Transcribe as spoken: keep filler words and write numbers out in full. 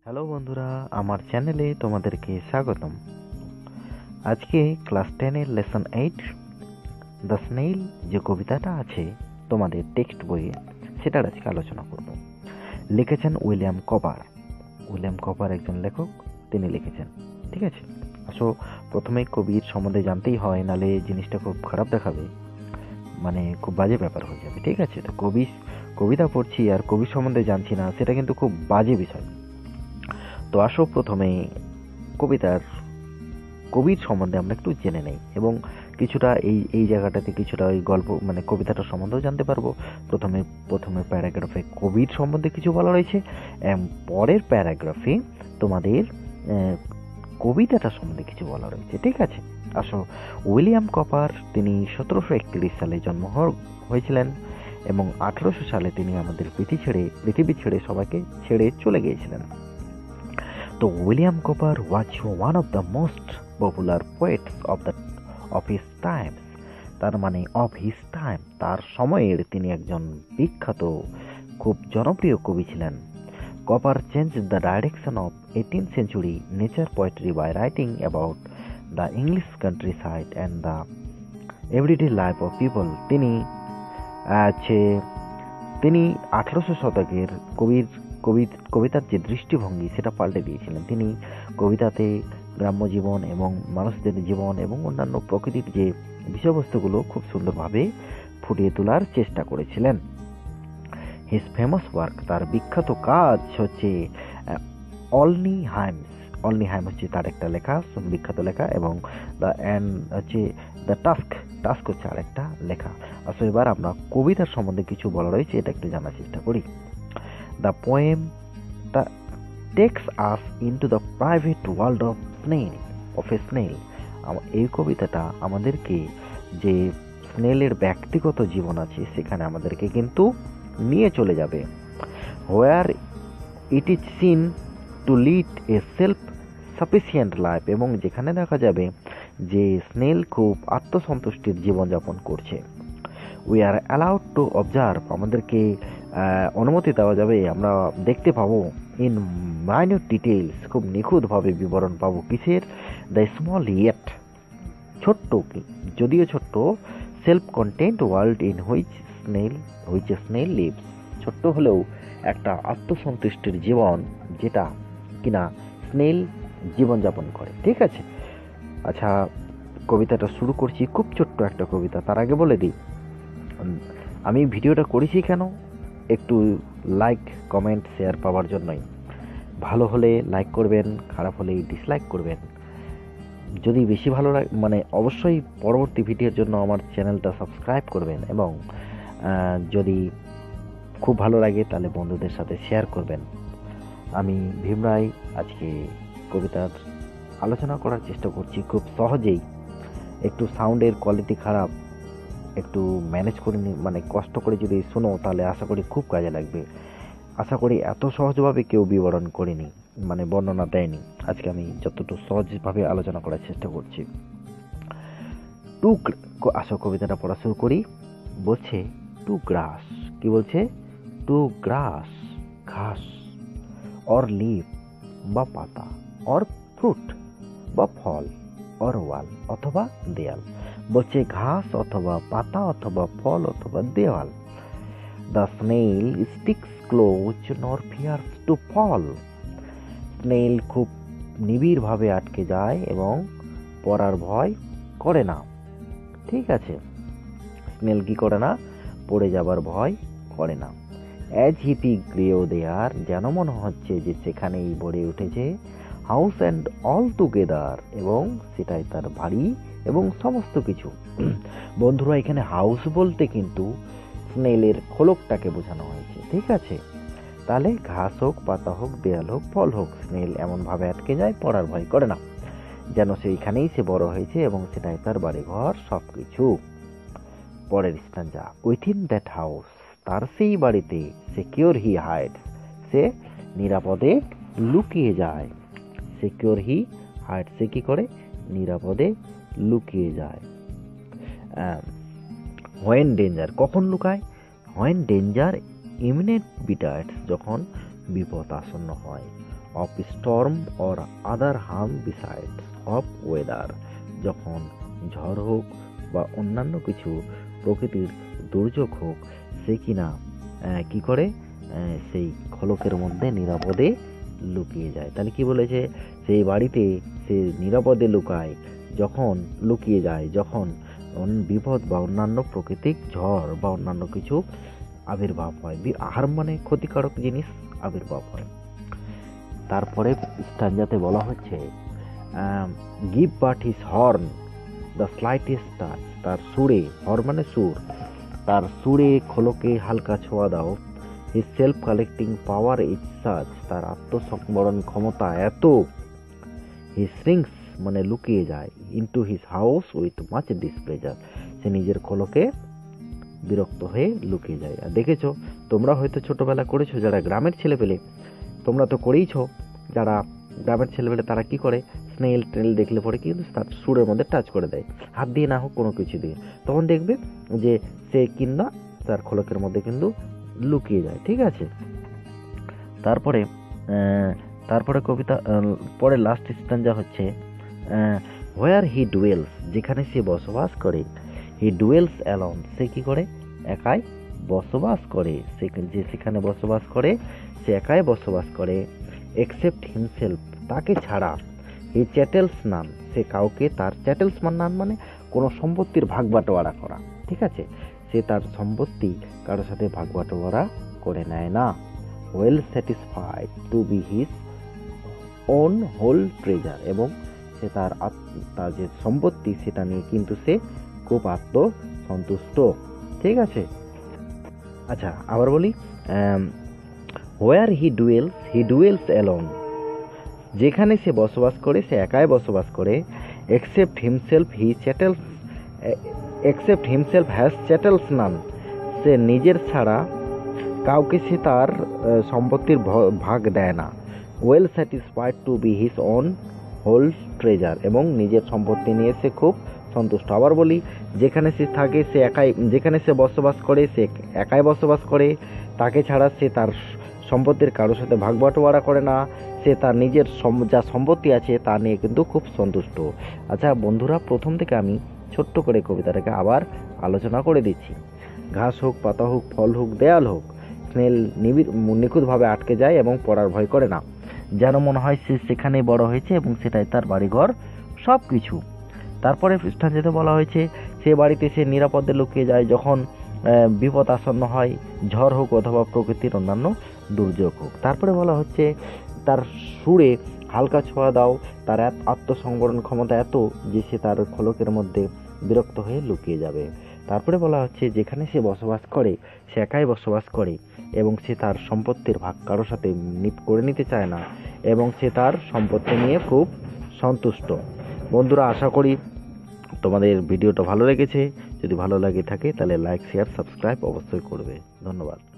Hello বন্ধুরা, আমার চ্যানেলে তোমাদেরকে স্বাগতম। আজকে ক্লাস টেনের লেসন এইট দ্য স্নেইল যে কবিতাটা আছে তোমাদের টেক্সট বইয়ে, সেটার আজকে আলোচনা করব। লিখেছেন উইলিয়াম কপার। উইলিয়াম কপার একজন লেখক, তিনি লিখেছেন। ঠিক আছে, আসো প্রথমে কবির সম্বন্ধে জানতেই হয়, নালে জিনিসটা খুব খারাপ দেখাবে, মানে খুব বাজে ব্যাপার হয়ে যাবে। ঠিক আছে, তো কবি কবিতা পড়ছি আর কবির সম্বন্ধে জানছি না, সেটা কিন্তু খুব বাজে বিষয়। তো আসো প্রথমে কবিতার কবির সম্বন্ধে আমরা একটু জেনে নেই এবং কিছুটা এই এই জায়গাটাতে কিছুটা ওই গল্প মানে কবিতাটার সম্বন্ধেও জানতে পারবো। প্রথমে প্রথমে প্যারাগ্রাফে কবির সম্বন্ধে কিছু বলা রয়েছে, পরের প্যারাগ্রাফে তোমাদের কবিতাটার সম্বন্ধে কিছু বলা রয়েছে। ঠিক আছে, আসো উইলিয়াম কপার তিনি সতেরোশো একত্রিশ সালে জন্ম হয়েছিলেন এবং আঠারোশো সালে তিনি আমাদের পৃথিবী ছেড়ে পৃথিবী ছেড়ে সবাইকে ছেড়ে চলে গিয়েছিলেন। তো William Cowper was one of the most popular poets of the of his times, তার মানে অফ হিজ টাইম, তার সময়ের তিনি একজন বিখ্যাত খুব জনপ্রিয় কবি ছিলেন। Cowper change the direction of eighteen century nature poetry by writing about the English countryside and the everyday life of people. তিনি আছে তিনি আঠারোশো শতকের কবির কবি কবিতার যে দৃষ্টিভঙ্গি সেটা পাল্টে দিয়েছিলেন। তিনি কবিতাতে গ্রাম্য জীবন এবং মানুষদের জীবন এবং অন্যান্য প্রকৃতির যে বিষয়বস্তুগুলো খুব সুন্দরভাবে ফুটিয়ে তোলার চেষ্টা করেছিলেন। হিজ ফেমাস ওয়ার্ক, তার বিখ্যাত কাজ হচ্ছে অলনি হাইমস। অলনি হাইম হচ্ছে তার একটা লেখা, বিখ্যাত লেখা, এবং দ্য অ্যান্ড হচ্ছে দ্য টাস্ক টাস্ক হচ্ছে আর একটা লেখা। আসলে এবার আমরা কবিতার সম্বন্ধে কিছু বলা রয়েছে, এটা একটু জানার চেষ্টা করি। The poem that takes us into the private world of snail of a snail. এই কবিতাটা আমাদেরকে যে স্নেলের ব্যক্তিগত জীবন আছে সেখানে আমাদেরকে কিন্তু নিয়ে চলে যাবে। Where it is seen to lead a self-sufficient life, এবং যেখানে দেখা যাবে যে স্নেল খুব আত্মসন্তুষ্টির জীবনযাপন করছে। We are allowed to observe, আমাদেরকে অনুমতি দেওয়া যাবে, আমরা দেখতে পাবো ইন মাইনিউট ডিটেলস, খুব নিখুঁতভাবে বিবরণ পাবো কিসের, দ্য স্মল ইয়েট, ছোট্ট যদিও ছোট্ট, self content world in which snail which snail lives, ছোট্ট হলেও একটা আত্মসন্তুষ্টির জীবন যেটা কিনা স্নেল জীবনযাপন করে। ঠিক আছে, আচ্ছা কবিতাটা শুরু করছি, খুব ছোট্ট একটা কবিতা। তার আগে বলে দিই আমি ভিডিওটা করেছি কেন, একটু লাইক কমেন্ট শেয়ার পাওয়ার জন্যই। ভালো হলে লাইক করবেন, খারাপ হলে ডিসলাইক করবেন। যদি বেশি ভালো লাগে মানে অবশ্যই পরবর্তী ভিডিওর জন্য আমার চ্যানেলটা সাবস্ক্রাইব করবেন, এবং যদি খুব ভালো লাগে তাহলে বন্ধুদের সাথে শেয়ার করবেন। আমি ভীম রায় আজকে কবিতার আলোচনা করার চেষ্টা করছি খুব সহজেই। একটু সাউন্ডের কোয়ালিটি খারাপ, একটু ম্যানেজ করে নি, মানে কষ্ট করে যদি শোনো তাহলে আশা করি খুব কাজে লাগবে। আশা করি এত সহজভাবে কেউ বিবরণ করেনি, মানে বর্ণনা দেয়নি। আজকে আমি যতটুকু সহজভাবে আলোচনা করার চেষ্টা করছি। টু আসো কবিতাটা পড়া শুরু করি। বলছে টু গ্রাস, কি বলছে, টু গ্রাস ঘাস, অর লিভ বা পাতা, অর ফ্রুট বা ফল, অর ওয়াল অথবা দেয়াল। বলছে ঘাস অথবা পাতা অথবা ফল অথবা দেওয়াল। The snail sticks close nor fears to fall. Snail খুব নিবিড় ভাবে আটকে যায় এবং পড়ার ভয় করে না। ঠিক আছে, স্নেল কি করে না, পড়ে যাবার ভয় করে না। অ্যাজ হিপি গ্রেও দেয়ার, যেন মনে হচ্ছে যে সেখানেই গড়ে উঠেছে হাউস অ্যান্ড অল টুগেদার, এবং সেটাই তার বাড়ি এবং সমস্ত কিছু। বন্ধুরা, এখানে হাউস বলতে কিন্তু স্নেলের খোলকটাকে বোঝানো হয়েছে। ঠিক আছে, তাহলে ঘাস হোক, পাতা হোক, দেয়াল হোক, ফল হোক, স্নেল এমনভাবে আটকে যায়, পড়ার ভয় করে না, যেন সেইখানেই সে বড় হয়েছে এবং সেটাই তার বাড়ি ঘর সব কিছু। পরের স্ট্যান্জা, উইথিন দ্যাট হাউস, তার সেই বাড়িতে, সিকিউর হি হাইডস, সে নিরাপদে লুকিয়ে যায়। সিকিউর হি হাইডস, সে কি করে, নিরাপদে লুকিয়ে যায়। হোয়েন ডেঞ্জার, কখন লুকায়, হোয়েন ডেঞ্জার ইমিনেন্ট বিটার্স, যখন বিপদ আসন্ন হয়। Of storm or other harm besides of weather, যখন ঝড় হোক বা অন্যান্য কিছু প্রকৃতির দুর্যোগ হোক, সে কিনা কি করে সেই খলকের মধ্যে নিরাপদে লুকিয়ে যায়। তাহলে কি বলেছে, সেই বাড়িতে সে নিরাপদে লুকায় যখন লুকিয়ে যায় যখন বিপদ বা অন্যান্য প্রাকৃতিক ঝড় বা অন্যান্য কিছু আবির্ভাব হয়, হার্ম মানে ক্ষতিকারক জিনিস আবির্ভাব হয়। তারপরে স্ট্যাঞ্জাতে বলা হচ্ছে give but his horn the slightest touch, তার সুরে, হর্ন মানে সুর, তার সুরে খোলকে হালকা ছোঁয়া দাও। His self collecting power is such, তার আত্মসংবরণ ক্ষমতা এত। হি শ্রিঙ্কস মানে লুকিয়ে যায়। Into his house with much displeasure, সে নিজের খোলকে বিরক্ত হয়ে লুকিয়ে যায়। আর দেখেছো, তোমরা হয়তো ছোটবেলা করেছো, যারা গ্রামের ছেলেপেলে তোমরা তো করেইছো, যারা গ্রামের ছেলেপেলে তারা কি করে, স্নেল টেল দেখলে পরে কিন্তু তার সুরের মধ্যে টাচ করে দেয়, হাত দিয়ে না হোক কোনো কিছু দিয়ে, তখন দেখবে যে সে কিংবা তার খোলকের মধ্যে কিন্তু লুকিয়ে যায়। ঠিক আছে, তারপরে তারপরে কবিতা পরে লাস্ট স্ট্যাঞ্জা হচ্ছে হোয়ার হি ডুয়েলস, যেখানে সে বসবাস করে। হি ডুয়েলস অ্যালোন, সে কি করে, একাই বসবাস করে। সে যে সেখানে বসবাস করে সে একাই বসবাস করে। এক্সেপ্ট হিমসেলফ, তাকে ছাড়া। হি চ্যাটেলস নান, সে কাউকে তার চ্যাটেলস নান মানে কোনো সম্পত্তির ভাগ বাটোয়ারা করা। ঠিক আছে, সে তার সম্পত্তি কারোর সাথে ভাগ বাটোয়ারা করে নেয় না। Well satisfied to be his own whole treasure, এবং সে তার তার যে সম্পত্তি সেটা নিয়ে কিন্তু সে খুব আত্মসন্তুষ্ট। ঠিক আছে, আচ্ছা আবার বলি, where he dwells, he dwells alone, যেখানে সে বসবাস করে সে একাই বসবাস করে। Except himself he chattels, except himself has chattels none, সে নিজের ছাড়া কাউকে সে তার সম্পত্তির ভাগ দেয় না। Well satisfied to be his own whole treasure, এবং নিজের সম্পত্তি নিয়ে সে খুব সন্তুষ্ট। আবার বলি, যেখানে সে থাকে সে একাই, যেখানে সে বসবাস করে সে একাই বসবাস করে, তাকে ছাড়া সে তার সম্পত্তির কারোর সাথে ভাগ বাটোয়ারা করে না, সে তার নিজের যা সম্পত্তি আছে তা নিয়ে কিন্তু খুব সন্তুষ্ট। আচ্ছা বন্ধুরা, প্রথম থেকে আমি ছোট্ট করে কবিতাটাকে আবার আলোচনা করে দিচ্ছি। ঘাস হোক, পাতা হোক, ফল হোক, দেয়াল হোক, স্নেল নিখুঁতভাবে আটকে যায় এবং পড়ার ভয় করে না, যেন মনে হয় সে সেখানেই বড় হয়েছে এবং সেটাই তার বাড়িঘর সব কিছু। তারপরে স্ট্যাঞ্জাতে বলা হয়েছে সে বাড়িতে সে নিরাপদে লুকিয়ে যায় যখন বিপদ আসন্ন হয়, ঝড় হোক অথবা প্রকৃতির অন্যান্য দুর্যোগ হোক। তারপরে বলা হচ্ছে তার সুরে হালকা ছোঁয়া দাও, তার আত্মসংবরণ ক্ষমতা এত যে সে তার খোলকের মধ্যে বিরক্ত হয়ে লুকিয়ে যাবে। তারপরে বলা হচ্ছে যেখানে সে বসবাস করে সে একাই বসবাস করে এবং সে তার সম্পত্তির ভাগ কারোর সাথে করে নিতে চায় না এবং সে তার সম্পত্তি নিয়ে খুব সন্তুষ্ট। বন্ধুরা, আশা করি তোমাদের ভিডিওটা ভালো লেগেছে। যদি ভালো লাগে থাকে তাহলে লাইক, শেয়ার, সাবস্ক্রাইব অবশ্যই করবে। ধন্যবাদ।